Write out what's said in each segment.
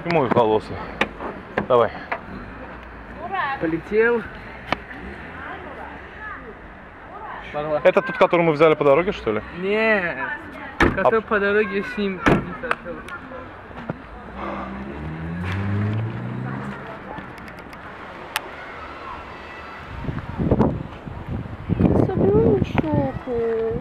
И мой колоссы. Давай. Полетел. Это тот, который мы взяли по дороге, что ли? Нет. Который по дороге с ним не сошел. Соберу щеку.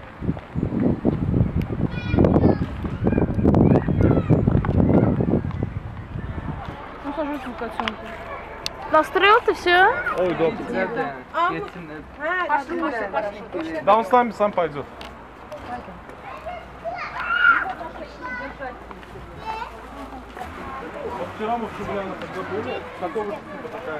Ну, сажусь в котенку. Настроил ты все? Ой, да. Пошли. Да, он с нами сам пойдет. Вот вчера мы в Шубляне когда были, такого типа такая.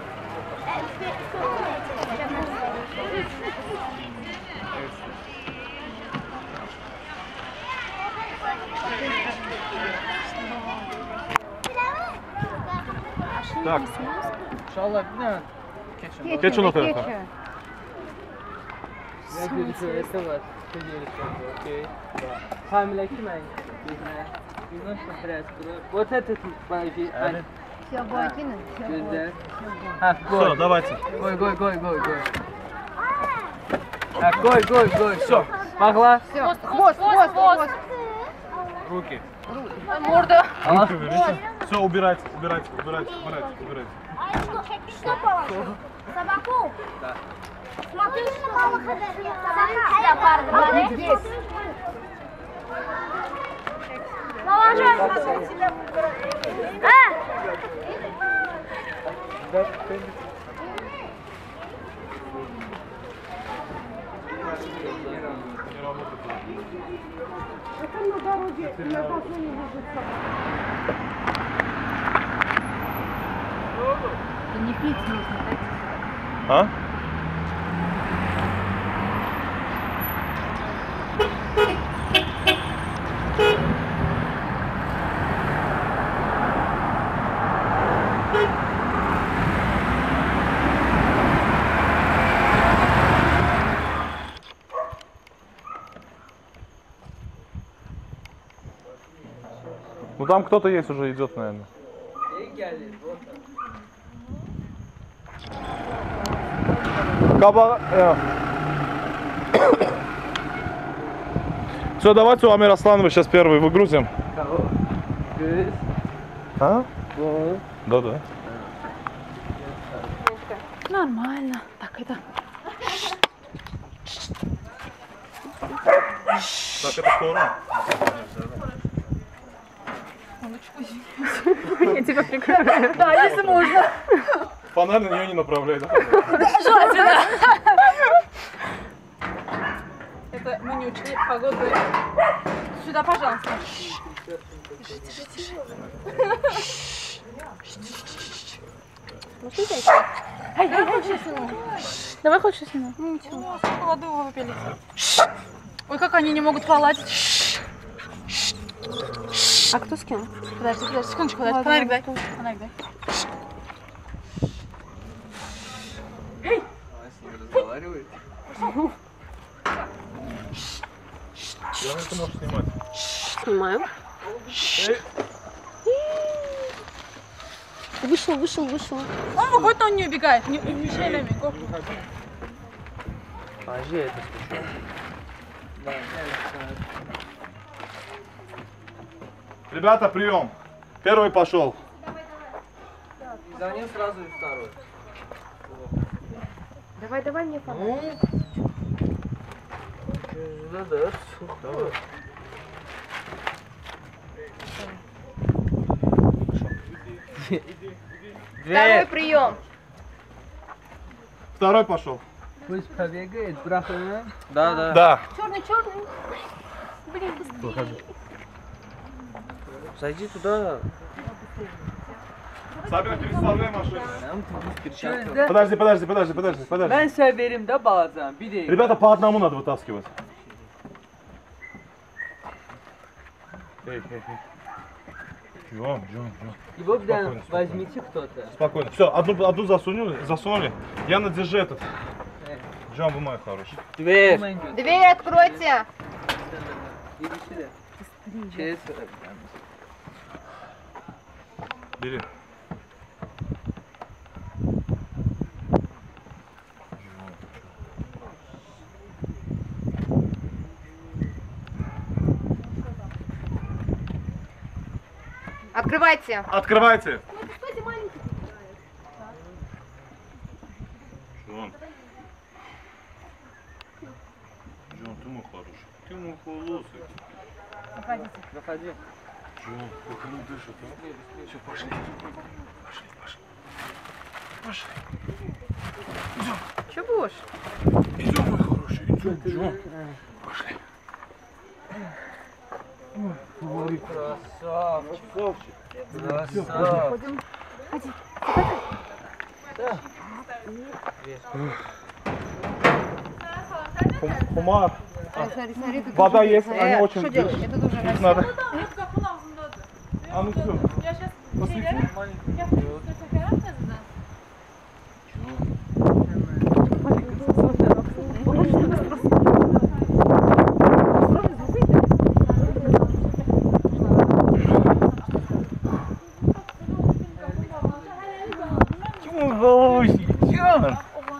Так. Şallah bir tane keçin. Keçin o tarafa. Ya görüşürüz var. Okey. Hamile kim ay? Bilmem stres kuru. Вот этот байки. Все, Буакина. Gözler. Ha, Все, gol. давайте. Gol. Ha, gol. Все. Погла. Хвост. Руки. Морда. Руки уберите. Все, убирайте. Что положил? Собаку? Да. Смотри, что мама ходит. Собака. Здесь. Положи. Не пить нужно, так? А? Ну там кто-то есть уже идет, наверное. Все, давайте у Амира Асланова сейчас первый выгрузим. А? Да. Нормально. Так, это... Так, это скоро. Я тебя прикрываю. Да, если можно. Фонарь на нее не направляй, да? Желательно. Это мы не учли погоду. Сюда, пожалуйста. Тише. Давай хоть сейчас сниму. Ну ничего, сколько воды вы выпили. Ой, как они не могут поладить. А кто с кем? Подожди, секундочку, фонарик дай. Фонарик дай. Разговаривает. Ты можешь снимать. Снимаю. Вышел. Он выходит, но он не убегает. Не мешай нам, Го. Пожи это слушай. Ребята, прием. Первый пошел. За ним сразу и второй. Давай мне фонарик. Да, сухо. Второй прием. Второй пошел. Пусть пробегает, браха. Да. Да. Черный. Блин, быстрее. Зайди туда. Сабина, переставляй машину. Подожди. Подожди. Ben size vereyim de bazen. Bir de. Ребята, по одному надо вытаскивать. Эй. Джон. Его Спокойно, прям возьмите кто-то. Спокойно. Все, одну засунули. Яна, держи этот. Джон, вы мой хороший. Дверь. Дверь откройте. Иди сюда. Через. Бери. Открывайте. Открывайте. Джон. Джон, ты мой хороший. Ты мой холосый. Заходи. Джон, как оно дышит, а? Все, пошли. Пошли. Че будешь? Идем, мой хороший, идем, Джон. Пошли. Красавчик. Красавчик. Красавчик. Хумар. Смотри, смотри, как Вода уже есть, бьется. они очень Что делать? Это тоже Их надо. А ну все. Я сейчас Посвети. я фотография задам. Мой хороший, Джон.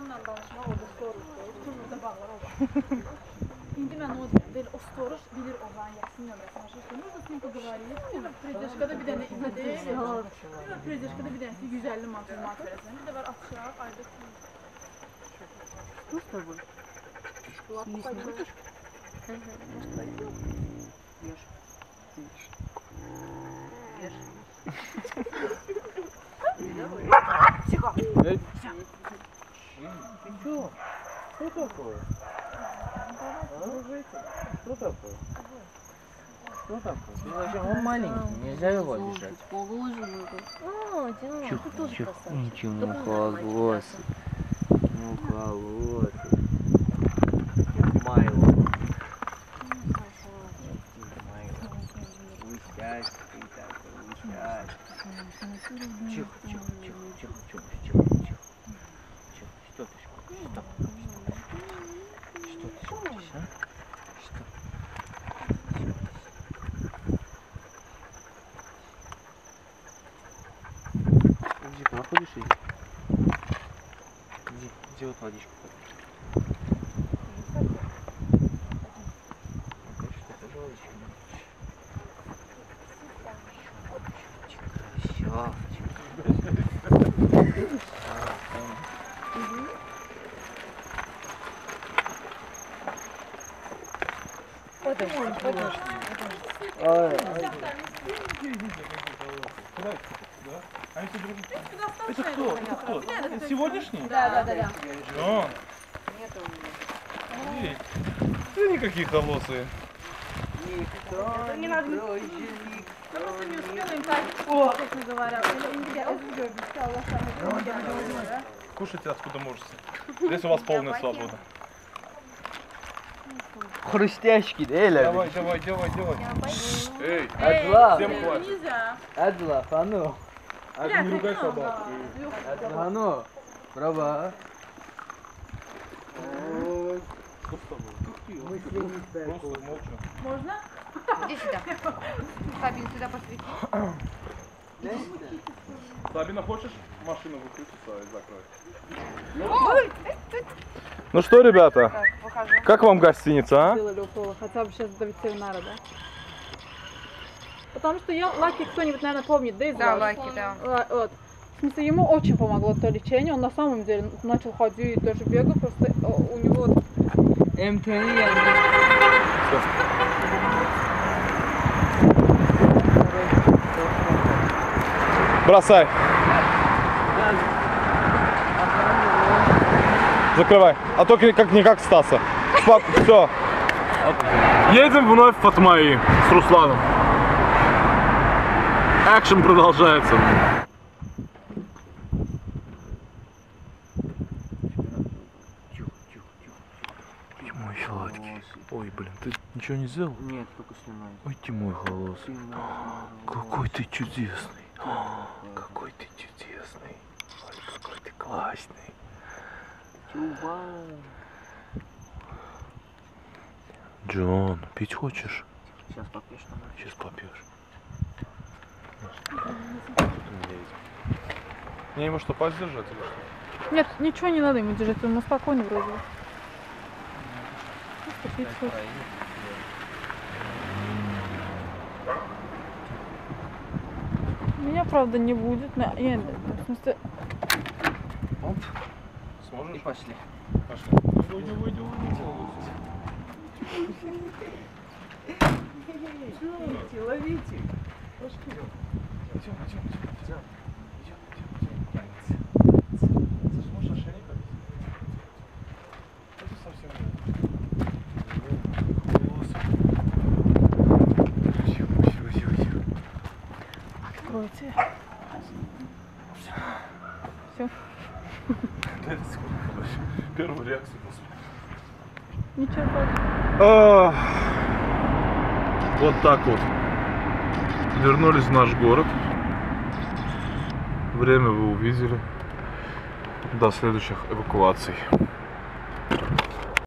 İndi mən o belə o storage bilir olan yaxın nömrəsini aşırdı. Нужно с ним поговорить. Predeshkada bir dənə izlədi. Predeshkada bir dənəsi 150 manat verəsən. Bir də var açaq, ayda. Что с тобой? Что такое? Что такое? Что такое? Он маленький, нельзя его обижать. Ничего, мухолосый. Мухолосый. Майло. Усядь, ты такой, усядь. Тихо, тихо, тихо, тихо, тихо, тихо, тихо. Что ты шпаешь? Что? Что ты шпаешь, а? Что? Иди, куда ходишь, иди. Иди, где вот водичка ходишь? Что-то водичка. Это кто? Это кто? Это сегодняшний? Да. Джон. Эй, ты никакие холосые. Не надо. Просто не успела им так, как говорят. İndi gəl, özü gördük ki, Allah sana. Кушайте откуда можете. Здесь у вас полная свобода. Хрустяшки, да, Эля? Давай. Эй, Адла, всем хватит. Нельзя. Адла, хану. Не ругай собаку. Адла, хану. Браво. Что с тобой? Просто молча. Можно? Иди сюда. Фабин, сюда посвети. Сабина, хочешь машину выключиться и закрыть? Ну что, ребята, Покажу. как вам гостиница, а? Сделали уколы, хотя бы сейчас до ветеринара, да? Потому что Лаки кто-нибудь, наверное, помнит, да, из Да, вас? Лаки, да. Вот. В смысле, ему очень помогло то лечение, он на самом деле начал ходить, даже бегал, просто у него... МТН я Бросай. Закрывай. А то как Стаса. Все. Едем вновь в Фатмаи с Русланом. Экшен продолжается. Ты мой сладкий. Ой, блин, ты ничего не сделал? Нет, только снимай. Ой, ты мой голосый. Какой ты чудесный. Какой ты чудесный. Ой, какой ты классный. Джон, пить хочешь? Сейчас попьешь, Сейчас попьешь. Мне ему что, пасть держать или что? Нет, ничего не надо ему держать, ему спокойно вроде бы. Просто пить хочет. Меня, правда, не будет. В смысле, Оп. Сможешь? И пошли. Пошли. Уйди, уйди, уйди. Ловите, ловите. Идем, идем, идем, идем. Зажмешь ошейник? Это совсем не. откройте. Все. Дайте секунду, подожди. Первую реакцию посмотрим. Ничего. Вот так вот. Вернулись в наш город. Время вы увидели. До следующих эвакуаций.